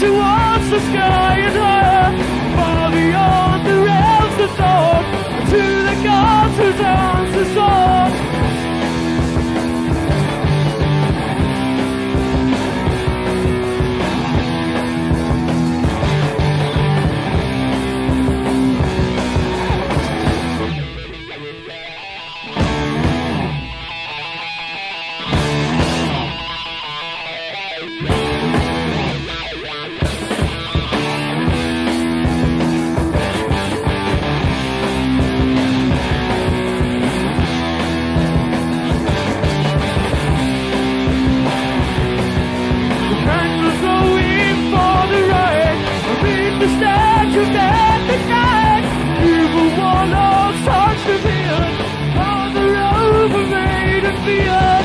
wants the sky and her, far beyond the realms of thought, to the gods who dance the song. The statue that the night, evil warlords touch the field, on the road for made and fear.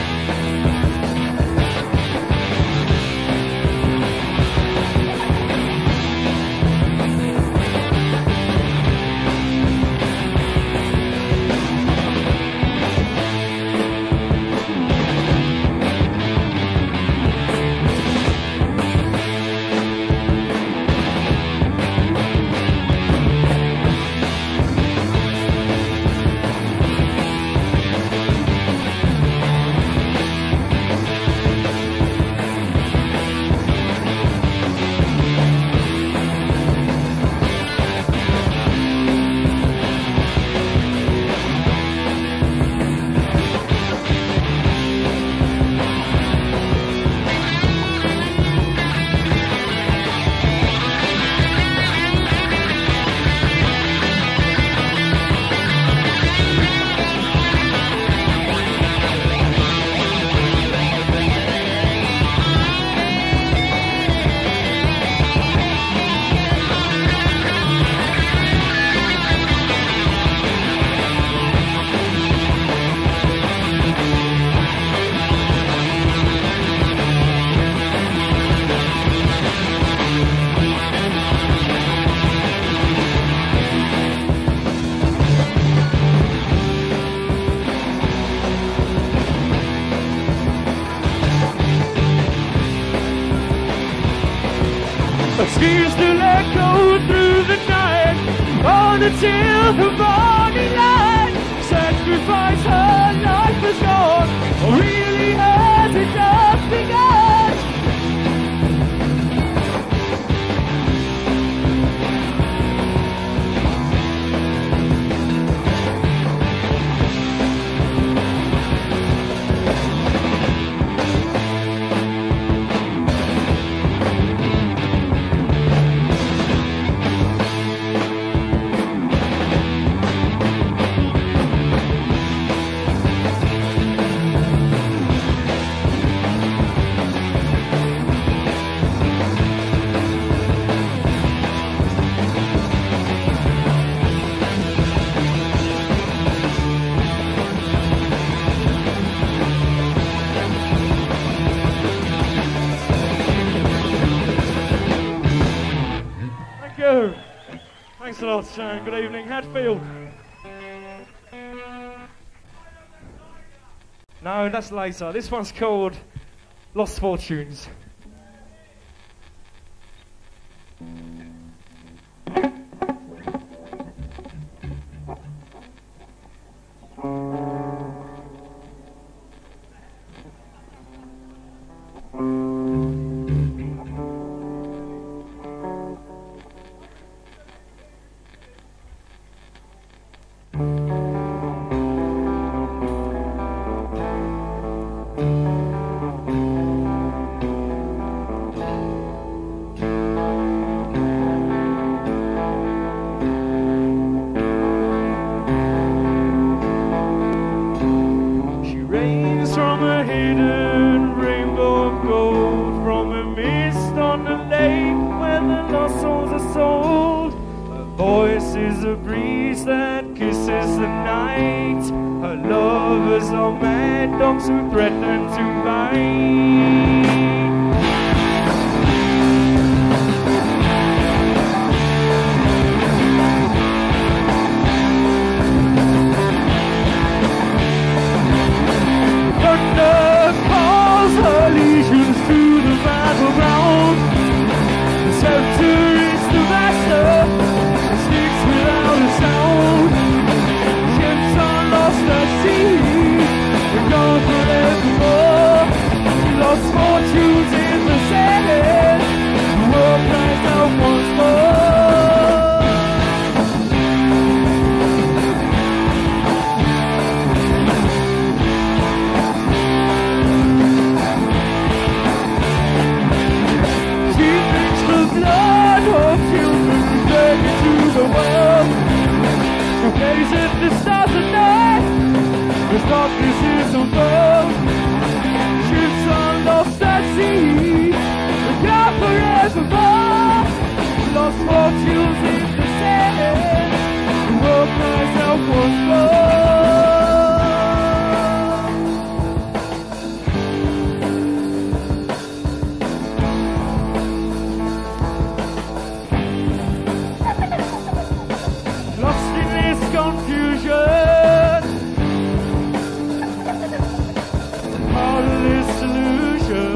Screams still echo through the night, on until the morning light. Sacrifice her life is gone, or really has it just begun? Thanks a lot, Sharon. Good evening, Hatfield. No, that's later. This one's called Lost Fortunes. Who threaten to bite. Thunder calls her legions to the battleground. gazing the stars at night, as darkness is unfold. Ships are lost at sea, the gap forevermore. Lost fortunes in the sand, the world cries out once more. Lost in this confusion, part of this illusion.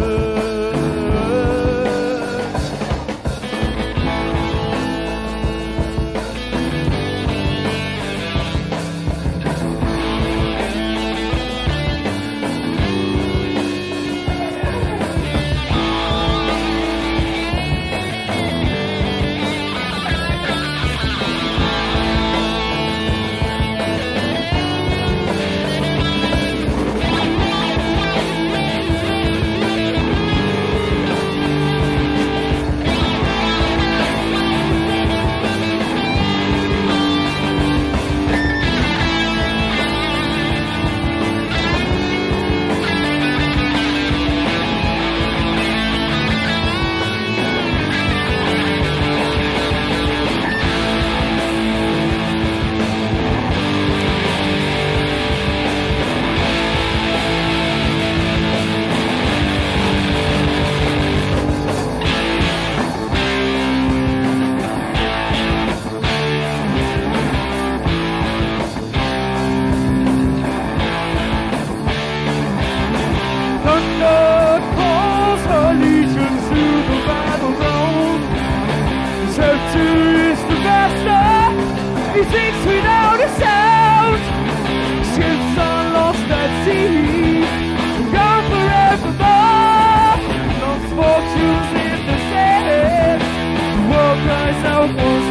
He sings without a sound. Ships are lost at sea, gone forevermore. Lost fortunes in the sand, the world cries out once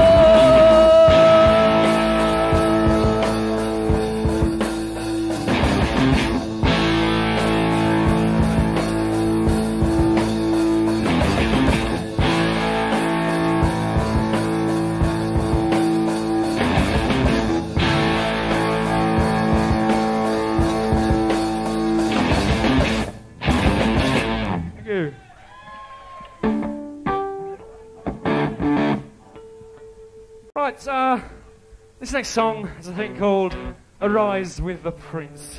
Right, this next song is a thing called Arise with the Prince.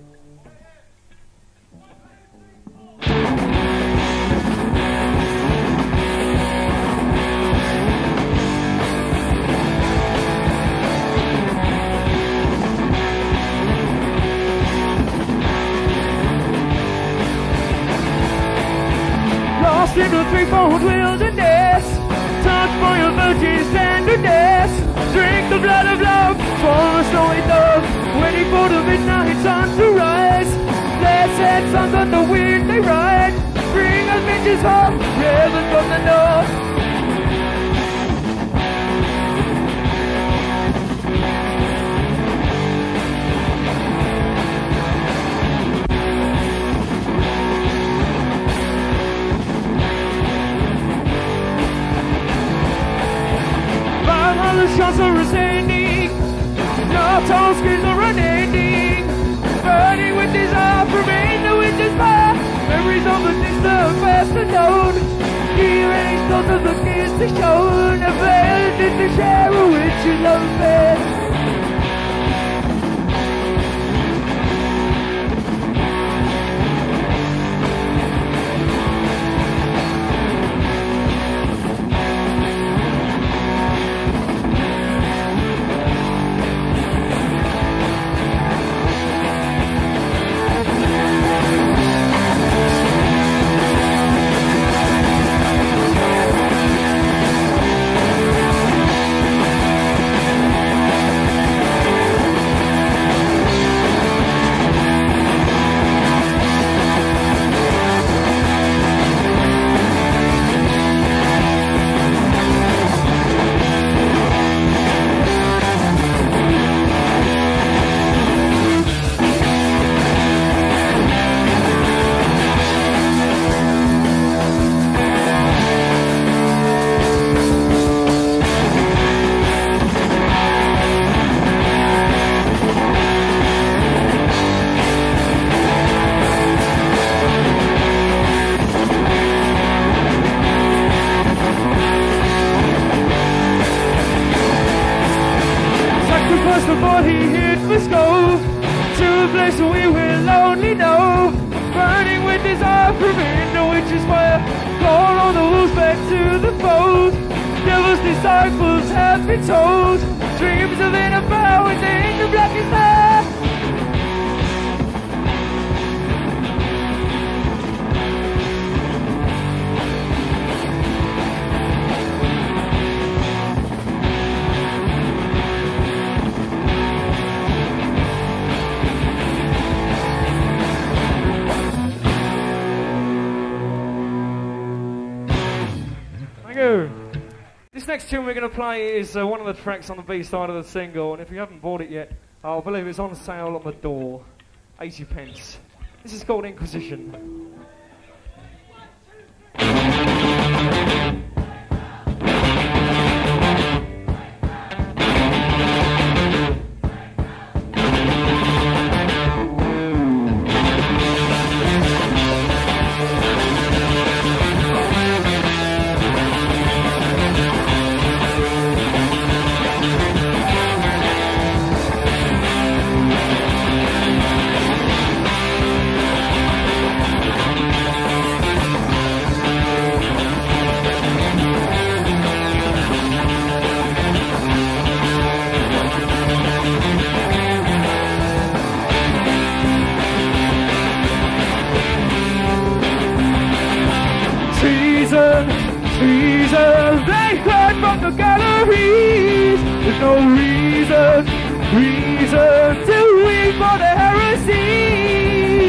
Lost in a threefold wilderness, touched by a virgin's tenderness, drink the blood of love for a snowy dove, waiting for the midnight sun to rise. Blessed sons on the wind they ride, bring us bitches home, ravens from the north. The shots are ascending, no toll screens are unending, burning with desire from in the winter's fire. Memories of the distant past unknown, hearing thoughts of the kids they shown, a veil in the share of which you love bed. First before he hit the scope, to a place we will only know. Burning with desire from into which is where call all the wolves back to the fold. Devil's disciples have been told dreams of inner power in the blackest night. This next tune we're going to play is one of the tracks on the B side of the single, and if you haven't bought it yet, I believe it's on sale on the door, 80 pence. This is called Inquisition. Treason, they heard from the galleries. There's no reason to weep for the heresies.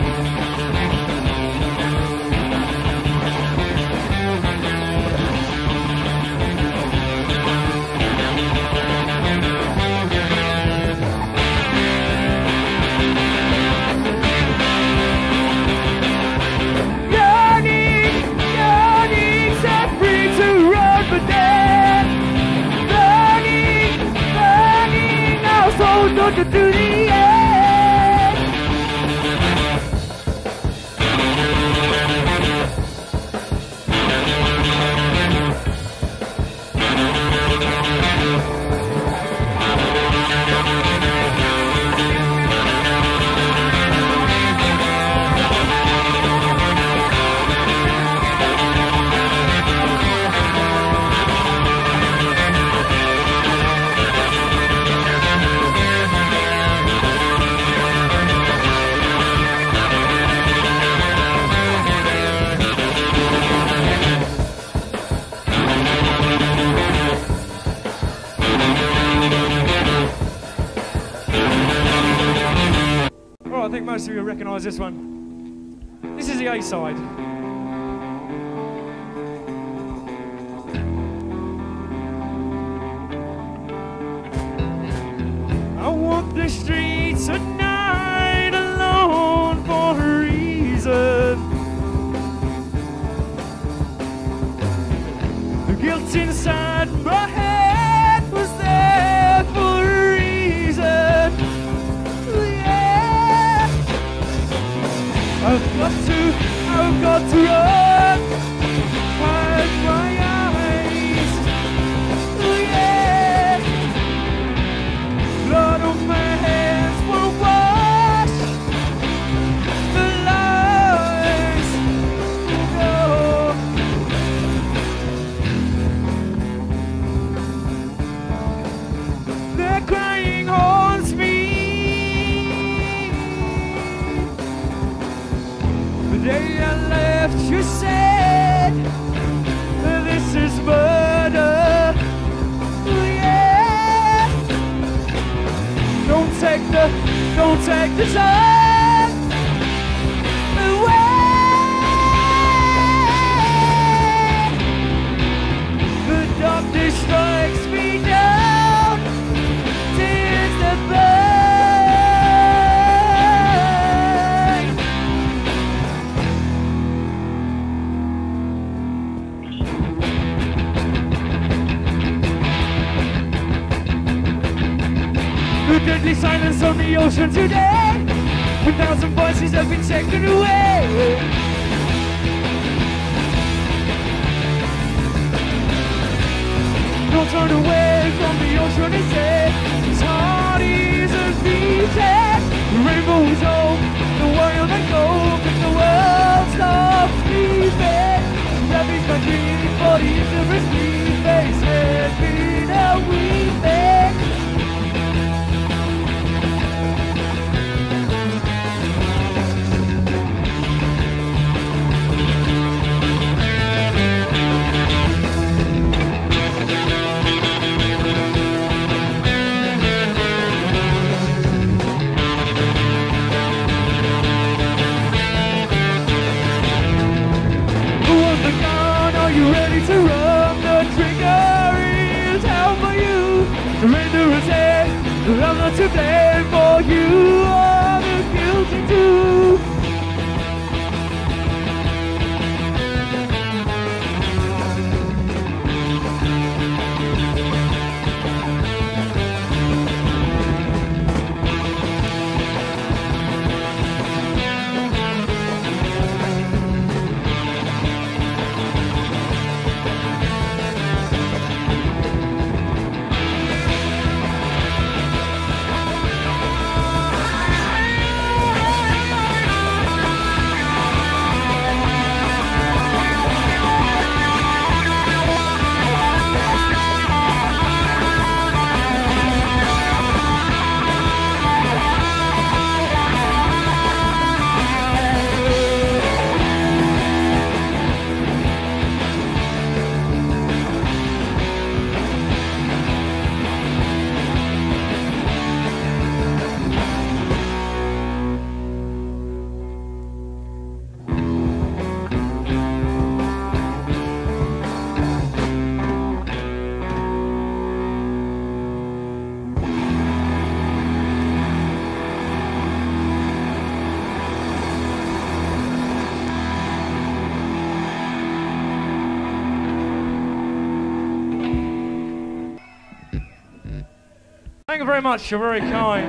To the end. I think most of you recognise this one. This is the A-side. I walk the streets at night alone for a reason. The guilt inside my head was there for a reason. I've got to run, hide my eyes, oh yeah. Blood on my hands will wash the lies, no. Their crying haunts me. The day I left, you said this is murder. Oh, yeah. Don't take the time away. The darkness strikes me down, tears that burn. The deadly silence on the ocean today. 1,000 voices have been taken away. Don't turn away from the ocean, it's hard. bodies of a sweet face, let me know weeping. Are you ready to run? The trigger is out for you. Surrender and say, I'm not to blame, for you are the guilty too. Thank you very much, you're very kind.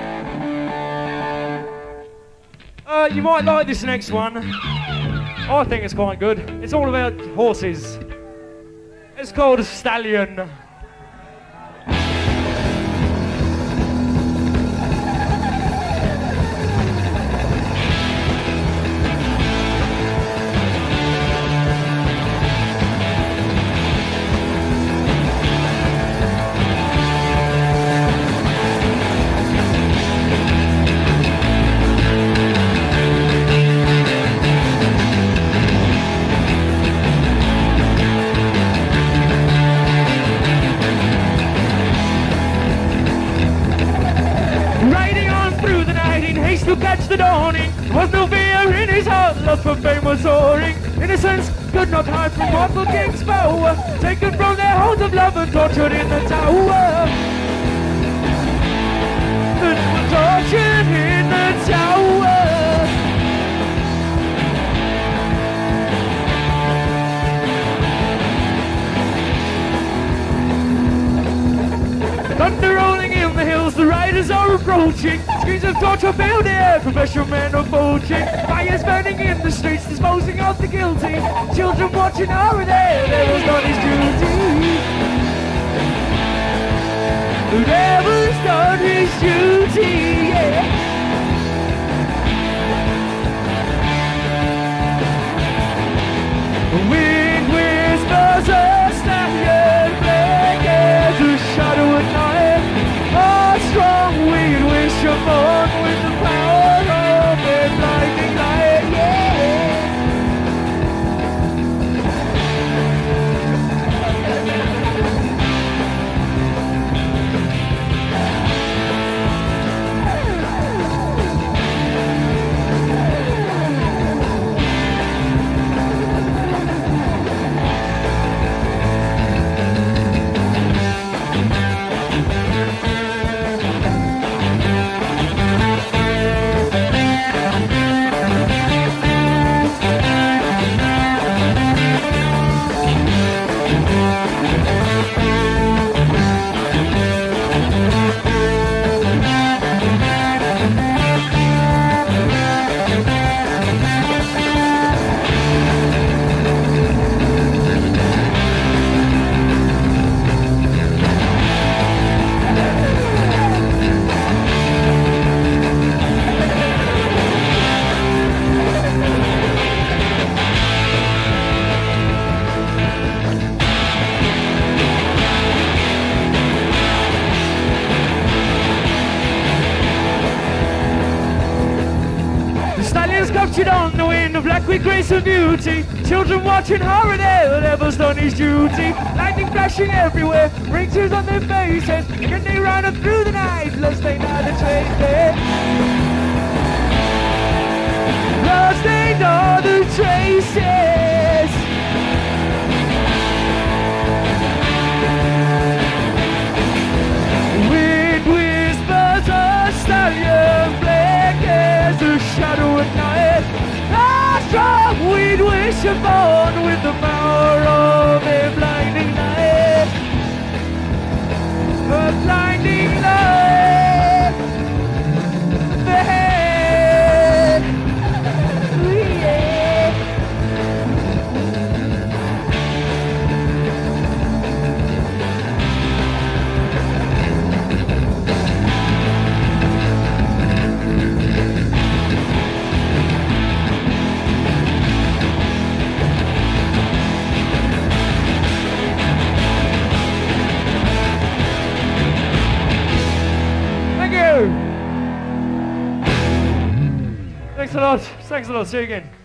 You might like this next one. I think it's quite good. It's all about horses. It's called Stallion. To catch the dawning, there was no fear in his heart, lust for fame was soaring. Innocence could not hide from mortal king's power, taken from their homes of love and tortured in the tower. And tortured in the tower. Thunder rolling in the hills, the riders are approaching. Screams of torture fill the air, professional men are poaching. Fires burning in the streets, disposing of the guilty. Children watching over there was done his duty. The devil's done his duty, yeah. Wind whispers a stallion, black as a shadow at night. A strong wind wish upon with the power of a blinding light, yeah. marching on the wind of black with grace and beauty. Children watching horror there, never done his duty. Lightning flashing everywhere, ringers on their faces. Can they run up through the night, lest they know the traces? Lost they know the traces. Wind whispers a stallion, black as the shadow at night. A strong wind wishes on with the power of a blinding light. A blinding light. The head. Yeah. Thanks a lot. Thanks a lot. See you again.